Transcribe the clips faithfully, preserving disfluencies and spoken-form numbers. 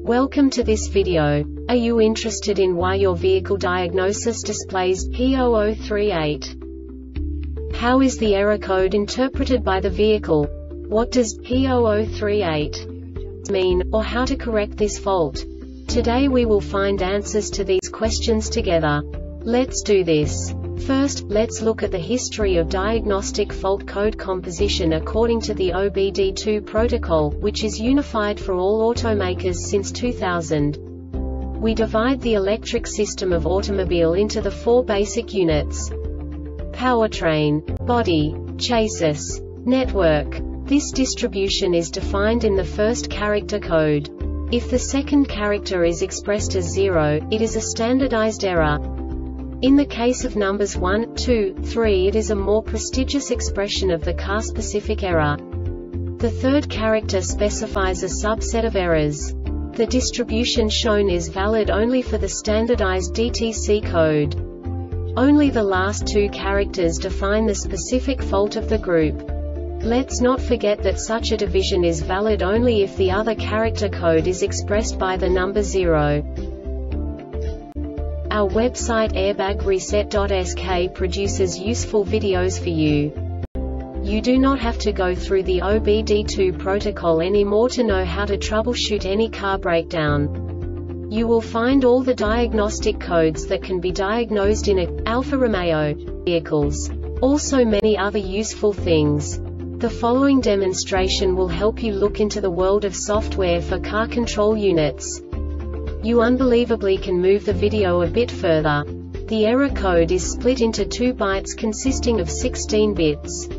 Welcome to this video. Are you interested in why your vehicle diagnosis displays P zero zero three eight? How is the error code interpreted by the vehicle? What does P zero zero three eight mean, or how to correct this fault? Today we will find answers to these questions together. Let's do this. First, let's look at the history of diagnostic fault code composition according to the O B D two protocol, which is unified for all automakers since two thousand. We divide the electric system of automobile into the four basic units: powertrain, body, chassis, network. This distribution is defined in the first character code. If the second character is expressed as zero, it is a standardized error. In the case of numbers one, two, three, it is a more prestigious expression of the car-specific error. The third character specifies a subset of errors. The distribution shown is valid only for the standardized D T C code. Only the last two characters define the specific fault of the group. Let's not forget that such a division is valid only if the other character code is expressed by the number zero. Our website airbag reset dot S K produces useful videos for you. You do not have to go through the O B D two protocol anymore to know how to troubleshoot any car breakdown. You will find all the diagnostic codes that can be diagnosed in a Alfa Romeo vehicles. Also many other useful things. The following demonstration will help you look into the world of software for car control units. You unbelievably can move the video a bit further. The error code is split into two bytes consisting of sixteen bits.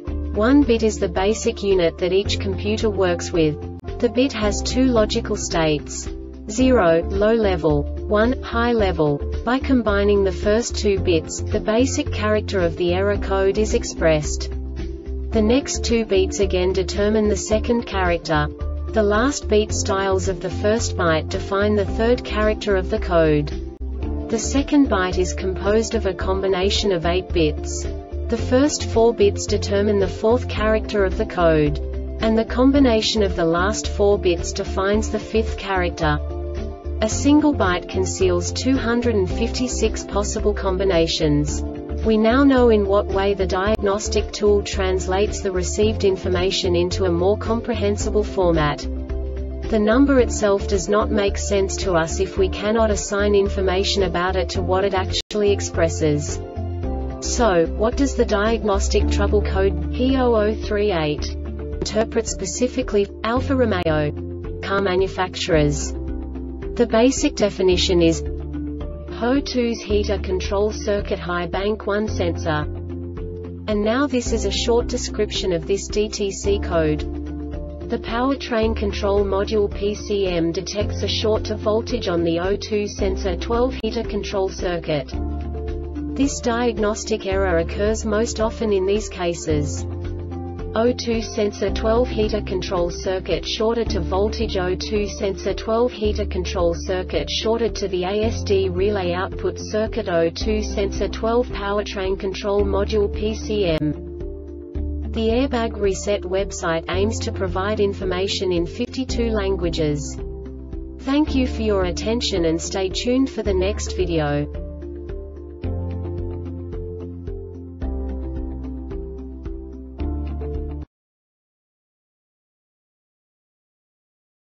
One bit is the basic unit that each computer works with. The bit has two logical states: zero, low level, one, high level. By combining the first two bits, the basic character of the error code is expressed. The next two bits again determine the second character. The last beat styles of the first byte define the third character of the code. The second byte is composed of a combination of eight bits. The first four bits determine the fourth character of the code. And the combination of the last four bits defines the fifth character. A single byte conceals two hundred fifty-six possible combinations. We now know in what way the diagnostic tool translates the received information into a more comprehensible format. The number itself does not make sense to us if we cannot assign information about it to what it actually expresses. So, what does the diagnostic trouble code P zero zero three eight interpret specifically for Alfa Romeo car manufacturers? The basic definition is H O two's heater control circuit high bank one sensor. And now this is a short description of this D T C code. The powertrain control module P C M detects a short to voltage on the H O two sensor twelve heater control circuit. This diagnostic error occurs most often in these cases: H O two sensor twelve heater control circuit shorted to voltage, H O two sensor twelve heater control circuit shorted to the A S D relay output circuit, H O two sensor twelve powertrain control module P C M. The Airbag Reset website aims to provide information in fifty-two languages. Thank you for your attention and stay tuned for the next video.